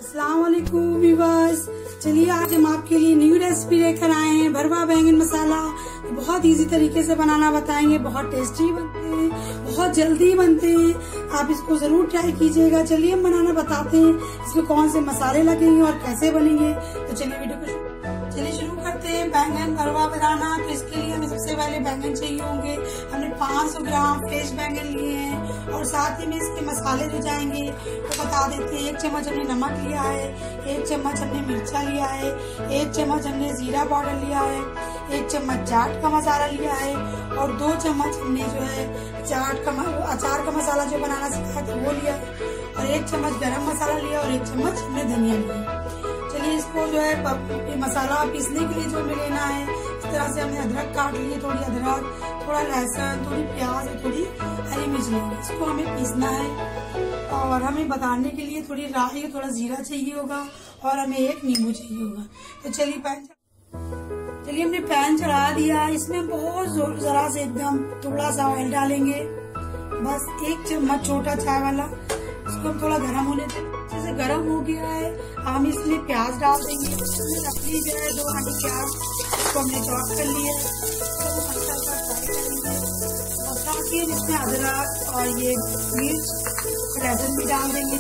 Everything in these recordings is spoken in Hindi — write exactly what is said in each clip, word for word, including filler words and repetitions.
अस्सलाम वालेकुम व्यूअर्स। चलिए आज हम आपके लिए न्यू रेसिपी लेकर आए हैं, भरवा बैंगन मसाला। बहुत इजी तरीके से बनाना बताएंगे, बहुत टेस्टी बनते हैं, बहुत जल्दी बनते हैं। आप इसको जरूर ट्राई कीजिएगा। चलिए हम बनाना बताते हैं, इसमें कौन से मसाले लगेंगे और कैसे बनेंगे। तो चलिए वीडियो को चलिए शुरू करते हैं। बैंगन भरवा बनाना, तो इसके लिए हमें सबसे पहले बैंगन चाहिए होंगे। हमने पाँच सौ ग्राम फ्रेश बैंगन लिए हैं और साथ ही में इसके मसाले जो जाएंगे वो बता देते हैं। एक चम्मच हमने नमक लिया है, एक चम्मच हमने मिर्चा लिया है, एक चम्मच हमने जीरा पाउडर लिया है, एक चम्मच चाट का मसाला लिया है और दो चम्मच हमने जो है चाट का अचार का मसाला जो बनाना सिखाया था वो लिया है और एक चम्मच गरम मसाला लिया और एक चम्मच हमने धनिया लिया। चलिए इसको जो है मसाला पीसने के लिए जो हमें लेना है, इस तरह से हमने अदरक काट लिए, थोड़ी अदरक, थोड़ा लहसुन, थोड़ी प्याज और थोड़ी हरी मिर्च लेंगे। इसको हमें पीसना है और हमें बताने के लिए थोड़ी राई, थोड़ा जीरा चाहिए होगा और हमें एक नींबू चाहिए होगा। तो चलिए पैन चलिए हमने पैन चढ़ा दिया। इसमें बहुत जोर जरा से एकदम थोड़ा सा ऑयल डालेंगे, बस एक चम्मच छोटा चाय वाला। इसको हम थोड़ा गर्म होने दें। जैसे गर्म हो गया है हम इसमें प्याज डाल देंगे। रखली जो है दो आधी प्याज, इसको हमने चॉप कर लिया। तो अच्छा सा फ्राई करेंगे और साथ ही इसमें अदरक और ये मिर्च लहसुन भी डाल देंगे।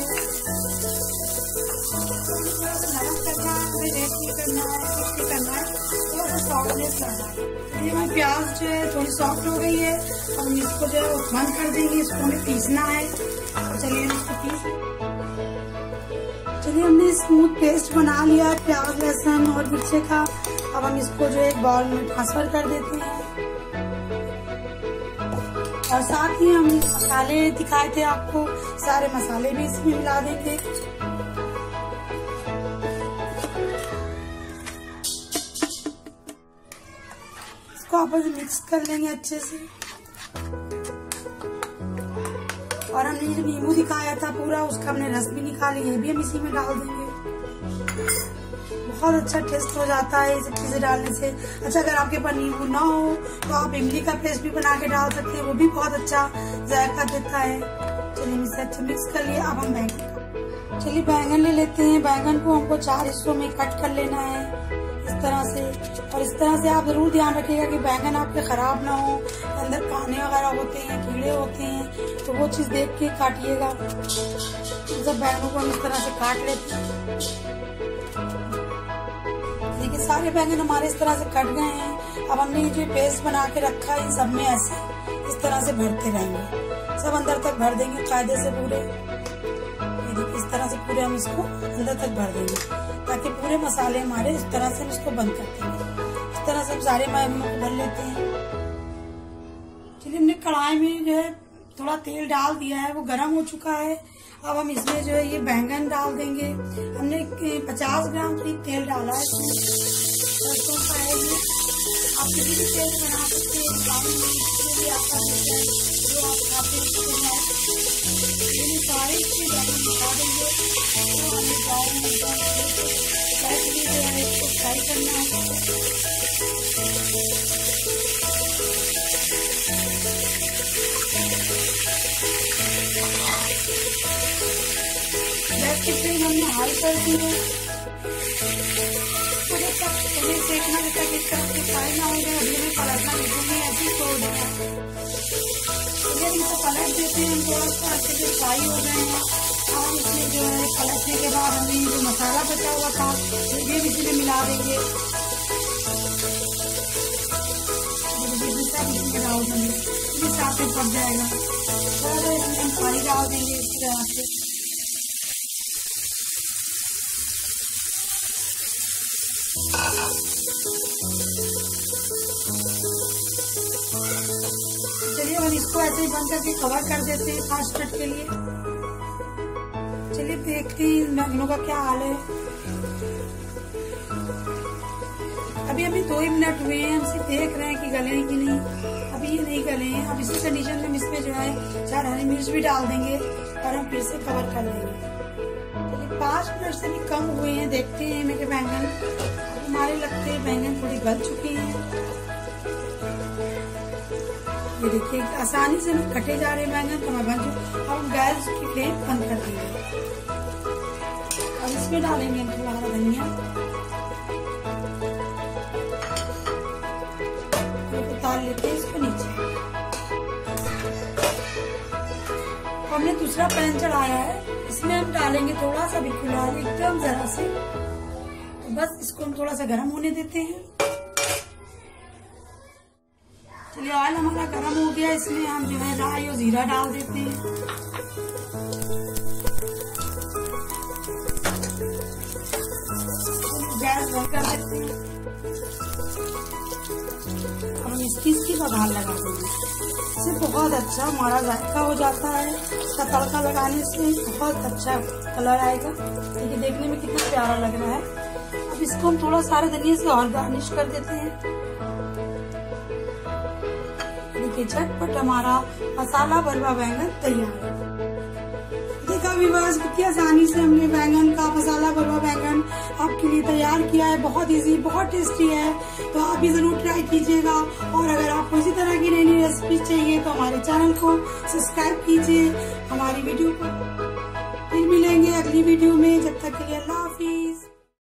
थोड़ा सा नरम करना है, हमें रेड नहीं करना है, कुछ नहीं करना है, थोड़ा सा सॉफ्टनेस करना है। ये हमारी प्याज जो है थोड़ी सॉफ्ट हो गई है, हम इसको जो है बंद कर देंगे। इसको हमें पीसना है। चलिए हम इसको पीस चलिए हमने स्मूथ पेस्ट बना लिया है प्याज लहसुन और मिर्चे का। अब हम इसको जो है एक बाउल में ट्रांसफर कर देते हैं और साथ ही हम मसाले दिखाए थे आपको, सारे मसाले भी इसमें मिला देंगे। इसको आपस में मिक्स कर लेंगे अच्छे से और हमने जो नींबू दिखाया था पूरा, उसका हमने रस भी निकाली, ये भी हम इसी में डाल देंगे। बहुत अच्छा टेस्ट हो जाता है ये सब चीजें डालने से। अच्छा अगर आपके पास नींबू ना हो तो आप इमली का पेस्ट भी बना के डाल सकते हैं, वो भी बहुत अच्छा जायका देता है। चलिए इसे अच्छा मिक्स कर लिया। अब हम बैंगन चलिए बैंगन ले लेते हैं। बैंगन को हमको चार हिस्सों में कट कर लेना है इस तरह से। और इस तरह से आप जरूर ध्यान रखिएगा कि बैंगन आपके खराब ना हो, अंदर पानी वगैरह होते हैं, कीड़े होते हैं, तो वो चीज देख के काटिएगा। जब बैंगनों को हम इस तरह से काट लेते हैं, देखिए सारे बैंगन हमारे इस तरह से कट गए हैं। अब हमने ये जो पेस्ट बना के रखा है, इन सब में ऐसे इस तरह से भरते रहेंगे, सब अंदर तक भर देंगे कायदे से पूरे। ये देखिए इस तरह से पूरे हम इसको अंदर तक भर देंगे ताकि पूरे मसाले हमारे इस तरह से हम इसको बंद कर देंगे। इस तरह से हम सारे बैंगनों को भर लेते हैं। चलिए हमने कढ़ाई में जो है थोड़ा तेल डाल दिया है, वो गर्म हो चुका है। अब हम इसमें जो है ये बैंगन डाल देंगे। हमने पचास ग्राम करीब तेल डाला है इसमें, सरसों का है ये। आप किसी भी तेल बना सकते हैं, भी आपका जो आप खाते हैं। ये सारे इसमें डाल देंगे तो हमें फ्राई जो है इसको फ्राई करना है। गैस की फ्लेम हमने हाई कर दी है। थोड़ा सा थोड़े सेकना जब तक इस तरह से फ्राई ना हो जाए, अभी हमें पलटना नहीं, ऐसे ही छोड़ देना। चलिए इनको पलट देते हैं। हम थोड़ा सा अच्छे से फ्राई हो गए हैं। और इसमें जो है पलटने के बाद हमने जो मसाला बचा हुआ था ये भी इसी में मिला देंगे। डाल देंगे, इसके साथ में पक जाएगा। थोड़ा सा इसमें हम पानी डाल देंगे इस तरह से। चलिए हम इसको ऐसे ही बंद करके कवर कर देते हैं पाँच मिनट के लिए। चलिए देखते हैं बैंगनों का क्या हाल है। अभी अभी दो ही मिनट हुए हैं, हम सिर्फ देख रहे हैं कि गले हैं कि नहीं। अभी ये नहीं गले हैं। अब इसी कंडीशन में हम इसमें जो है चार हरी मिर्च भी डाल देंगे और हम फिर से कवर कर लेंगे। चलिए पाँच मिनट से भी कम हुए हैं, देखते हैं मेरे बैंगन। हमारे लगते हैं बैंगन थोड़ी गल चुके हैं। ये देखिए आसानी से मैं कटे जा रहे बैंगन, तो मैं बन चुके। अब गैस की फ्लेम बंद कर देंगे। अब इसमें डालेंगे हम थोड़ा हरा धनिया, उतार लेते हैं इसको नीचे। हमने दूसरा पैन चढ़ाया है, इसमें हम डालेंगे थोड़ा सा बिल्कुल एकदम जरा से, तो बस इसको हम थोड़ा सा गर्म होने देते हैं। चलिए ऑयल हमारा गर्म हो गया, इसमें हम जो है राई और जीरा डाल देते हैं। गैस बंद कर देते हैं। अब हम इसकी इसकी बघार लगा देंगे, इससे बहुत अच्छा हमारा जायका हो जाता है। इसका तड़का लगाने से बहुत अच्छा कलर आएगा, देखिए देखने में कितना प्यारा लग रहा है। अब इसको हम थोड़ा सारे धनिया से और गार्निश कर देते हैं। देखिए झटपट हमारा मसाला भरवा बैंगन तैयार है। देखा व्यूअर्स, कितनी आसानी से हमने बैंगन का मसाला भरवा बैंगन आपके लिए तैयार किया है। बहुत इजी, बहुत टेस्टी है, तो आप भी जरूर ट्राई कीजिएगा। और अगर आपको इसी तरह की नई नई रेसिपी चाहिए तो हमारे चैनल को सब्सक्राइब कीजिए। हमारी वीडियो को फिर मिलेंगे अगली वीडियो में, जब तक के लिए अल्लाह हाफिज।